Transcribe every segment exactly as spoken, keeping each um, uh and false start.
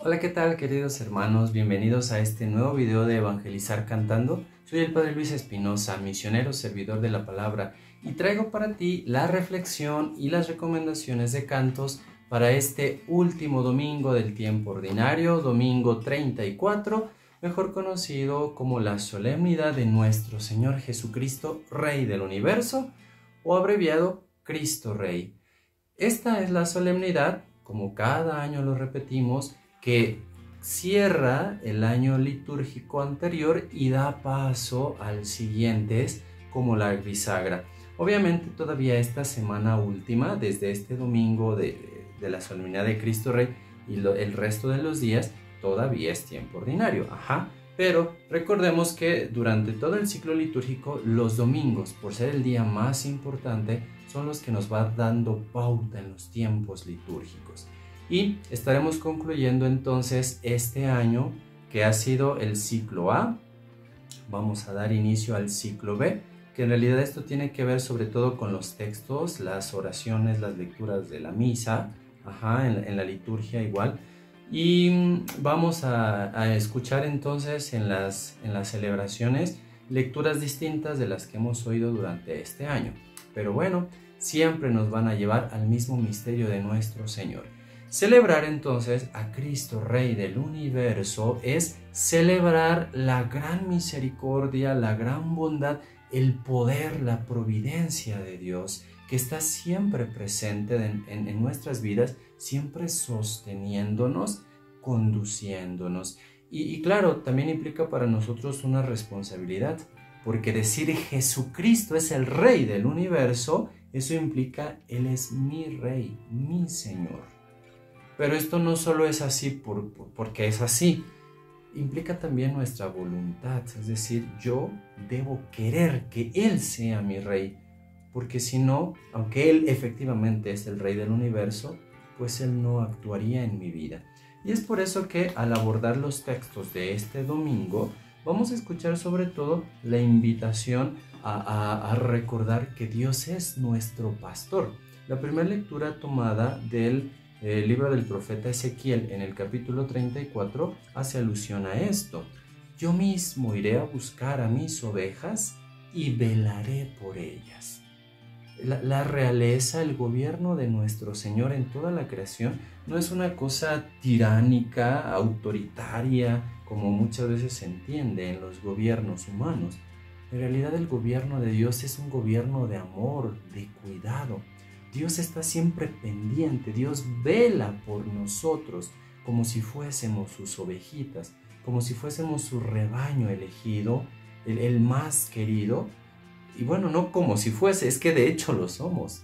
Hola, ¿qué tal, queridos hermanos? Bienvenidos a este nuevo video de Evangelizar Cantando. Soy el Padre Luis Espinosa, misionero, servidor de la palabra, y traigo para ti la reflexión y las recomendaciones de cantos para este último domingo del tiempo ordinario, domingo treinta y cuatro, mejor conocido como la solemnidad de nuestro Señor Jesucristo, Rey del Universo, o abreviado Cristo Rey. Esta es la solemnidad, como cada año lo repetimos, que cierra el año litúrgico anterior y da paso al siguiente, como la bisagra. Obviamente todavía esta semana última, desde este domingo de, de la solemnidad de Cristo Rey y lo, el resto de los días, todavía es tiempo ordinario, ajá. Pero recordemos que durante todo el ciclo litúrgico, los domingos, por ser el día más importante, son los que nos va dando pauta en los tiempos litúrgicos. Y estaremos concluyendo entonces este año, que ha sido el ciclo A. Vamos a dar inicio al ciclo B, que en realidad esto tiene que ver sobre todo con los textos, las oraciones, las lecturas de la misa, ajá, en, en la liturgia igual. Y vamos a, a escuchar entonces en las, en las celebraciones lecturas distintas de las que hemos oído durante este año. Pero bueno, siempre nos van a llevar al mismo misterio de nuestro Señor. Celebrar entonces a Cristo Rey del Universo es celebrar la gran misericordia, la gran bondad, el poder, la providencia de Dios, que está siempre presente en, en, en nuestras vidas, siempre sosteniéndonos, conduciéndonos. Y, y claro, también implica para nosotros una responsabilidad, porque decir Jesucristo es el Rey del Universo, eso implica Él es mi Rey, mi Señor. Pero esto no solo es así por, por, porque es así, implica también nuestra voluntad, es decir, yo debo querer que Él sea mi Rey, porque si no, aunque Él efectivamente es el Rey del Universo, pues Él no actuaría en mi vida. Y es por eso que al abordar los textos de este domingo, vamos a escuchar sobre todo la invitación a, a, a recordar que Dios es nuestro pastor. La primera lectura tomada del el libro del profeta Ezequiel en el capítulo treinta y cuatro hace alusión a esto. Yo mismo iré a buscar a mis ovejas y velaré por ellas. La, la realeza, el gobierno de nuestro Señor en toda la creación no es una cosa tiránica, autoritaria, como muchas veces se entiende en los gobiernos humanos. En realidad el gobierno de Dios es un gobierno de amor, de cuidado. Dios está siempre pendiente, Dios vela por nosotros como si fuésemos sus ovejitas, como si fuésemos su rebaño elegido, el, el más querido. Y bueno, no como si fuese, es que de hecho lo somos.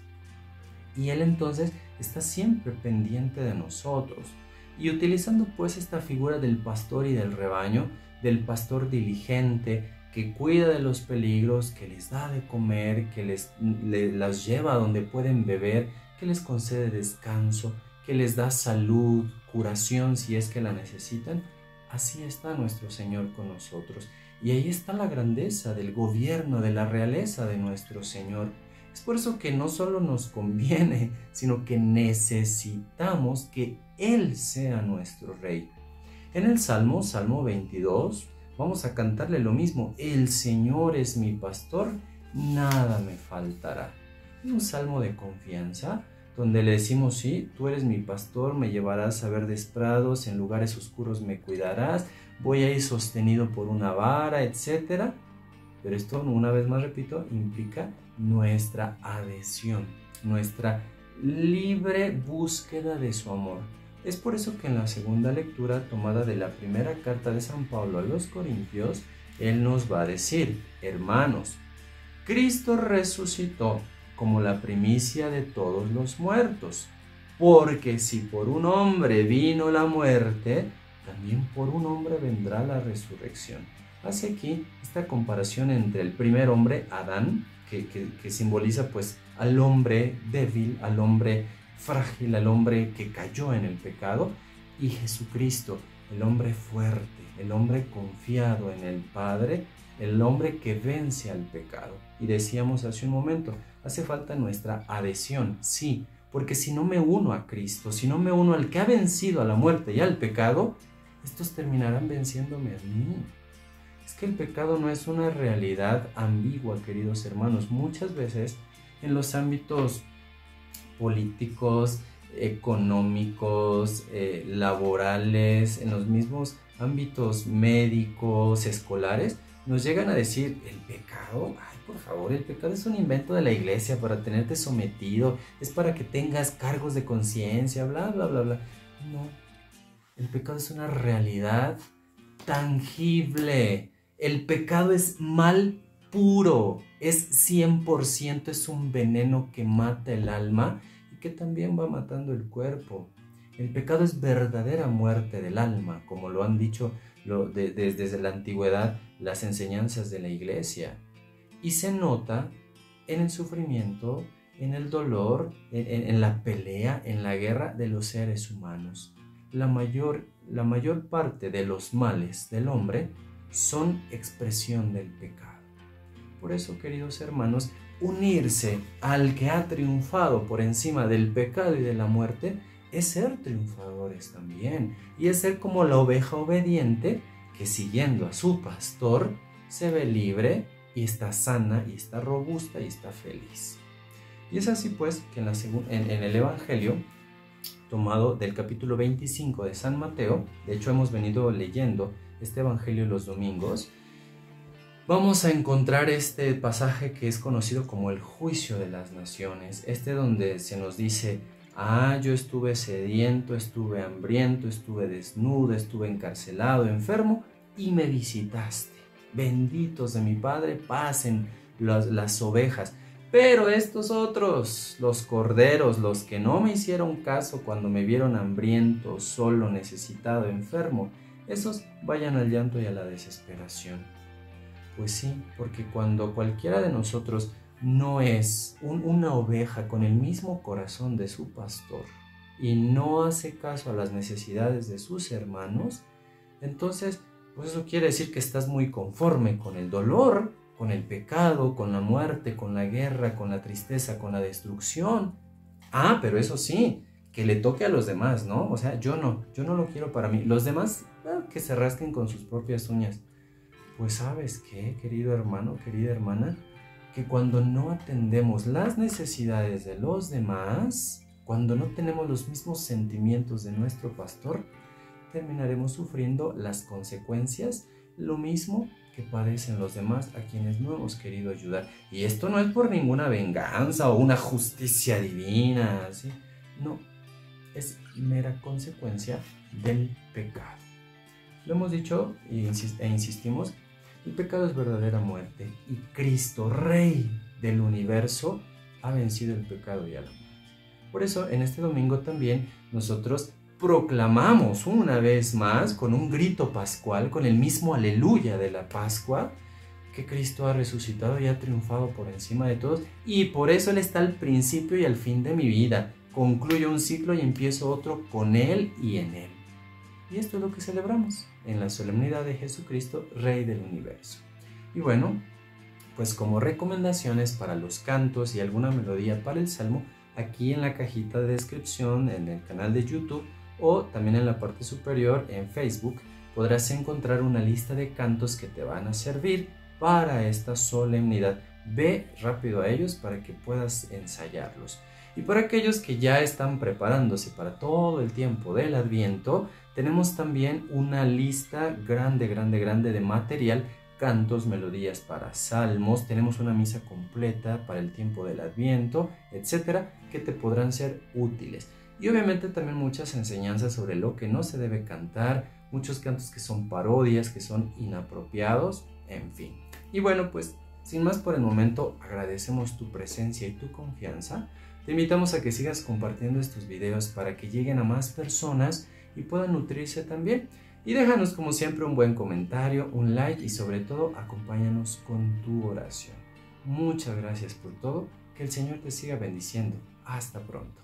Y Él entonces está siempre pendiente de nosotros. Y utilizando pues esta figura del pastor y del rebaño, del pastor diligente, que cuida de los peligros, que les da de comer, que les, les las lleva a donde pueden beber, que les concede descanso, que les da salud, curación si es que la necesitan. Así está nuestro Señor con nosotros. Y ahí está la grandeza del gobierno, de la realeza de nuestro Señor. Es por eso que no solo nos conviene, sino que necesitamos que Él sea nuestro Rey. En el Salmo, Salmo veintidós, vamos a cantarle lo mismo. El Señor es mi pastor, nada me faltará. Es un salmo de confianza donde le decimos, sí, tú eres mi pastor, me llevarás a verdes prados, en lugares oscuros me cuidarás, voy a ir sostenido por una vara, etcétera. Pero esto, una vez más repito, implica nuestra adhesión, nuestra libre búsqueda de su amor. Es por eso que en la segunda lectura tomada de la primera carta de San Pablo a los Corintios, él nos va a decir, hermanos, Cristo resucitó como la primicia de todos los muertos, porque si por un hombre vino la muerte, también por un hombre vendrá la resurrección. Hace aquí esta comparación entre el primer hombre, Adán, que, que, que simboliza pues al hombre débil, al hombre frágil, al hombre que cayó en el pecado, y Jesucristo, el hombre fuerte, el hombre confiado en el Padre, el hombre que vence al pecado. Y decíamos hace un momento, hace falta nuestra adhesión, sí, porque si no me uno a Cristo, si no me uno al que ha vencido a la muerte y al pecado, estos terminarán venciéndome a mí. Es que el pecado no es una realidad ambigua, queridos hermanos. Muchas veces en los ámbitos políticos, económicos, eh, laborales, en los mismos ámbitos médicos, escolares, nos llegan a decir, el pecado, ay, por favor, el pecado es un invento de la iglesia para tenerte sometido, es para que tengas cargos de conciencia, bla, bla, bla, bla. No, el pecado es una realidad tangible. El pecado es mal puro, es cien por ciento, es un veneno que mata el alma y que también va matando el cuerpo. El pecado es verdadera muerte del alma, como lo han dicho lo, de, de, desde la antigüedad las enseñanzas de la iglesia. Y se nota en el sufrimiento, en el dolor, en, en, en la pelea, en la guerra de los seres humanos. La mayor, la mayor parte de los males del hombre son expresión del pecado. Por eso, queridos hermanos, unirse al que ha triunfado por encima del pecado y de la muerte es ser triunfadores también, y es ser como la oveja obediente que, siguiendo a su pastor, se ve libre y está sana y está robusta y está feliz. Y es así pues que en, la en, en el Evangelio tomado del capítulo veinticinco de San Mateo, de hecho hemos venido leyendo este Evangelio los domingos, vamos a encontrar este pasaje que es conocido como el juicio de las naciones, este donde se nos dice: ah, yo estuve sediento, estuve hambriento, estuve desnudo, estuve encarcelado, enfermo, y me visitaste. Benditos de mi Padre, pasen las, las ovejas. Pero estos otros, los corderos, los que no me hicieron caso cuando me vieron hambriento, solo, necesitado, enfermo, esos vayan al llanto y a la desesperación. Pues sí, porque cuando cualquiera de nosotros no es un, una oveja con el mismo corazón de su pastor y no hace caso a las necesidades de sus hermanos, entonces pues eso quiere decir que estás muy conforme con el dolor, con el pecado, con la muerte, con la guerra, con la tristeza, con la destrucción. Ah, pero eso sí, que le toque a los demás, ¿no? O sea, yo no, yo no lo quiero para mí. Los demás, ah, que se rasquen con sus propias uñas. Pues ¿sabes qué, querido hermano, querida hermana? Que cuando no atendemos las necesidades de los demás, cuando no tenemos los mismos sentimientos de nuestro pastor, terminaremos sufriendo las consecuencias, lo mismo que padecen los demás a quienes no hemos querido ayudar. Y esto no es por ninguna venganza o una justicia divina, ¿sí? No, es mera consecuencia del pecado. Lo hemos dicho e insistimos, el pecado es verdadera muerte y Cristo, Rey del universo, ha vencido el pecado y a la muerte. Por eso en este domingo también nosotros proclamamos una vez más con un grito pascual, con el mismo aleluya de la Pascua, que Cristo ha resucitado y ha triunfado por encima de todos, y por eso Él está al principio y al fin de mi vida. Concluyo un ciclo y empiezo otro con Él y en Él. Y esto es lo que celebramos en la solemnidad de Jesucristo, Rey del universo. Y bueno, pues como recomendaciones para los cantos y alguna melodía para el Salmo, aquí en la cajita de descripción, en el canal de YouTube, o también en la parte superior en Facebook, podrás encontrar una lista de cantos que te van a servir para esta solemnidad. Ve rápido a ellos para que puedas ensayarlos. Y para aquellos que ya están preparándose para todo el tiempo del Adviento, tenemos también una lista grande, grande, grande de material, cantos, melodías para salmos, tenemos una misa completa para el tiempo del Adviento, etcétera, que te podrán ser útiles. Y obviamente también muchas enseñanzas sobre lo que no se debe cantar, muchos cantos que son parodias, que son inapropiados, en fin. Y bueno, pues sin más por el momento, agradecemos tu presencia y tu confianza. Te invitamos a que sigas compartiendo estos videos para que lleguen a más personas y puedan nutrirse también. Y déjanos como siempre un buen comentario, un like y sobre todo acompáñanos con tu oración. Muchas gracias por todo, que el Señor te siga bendiciendo. Hasta pronto.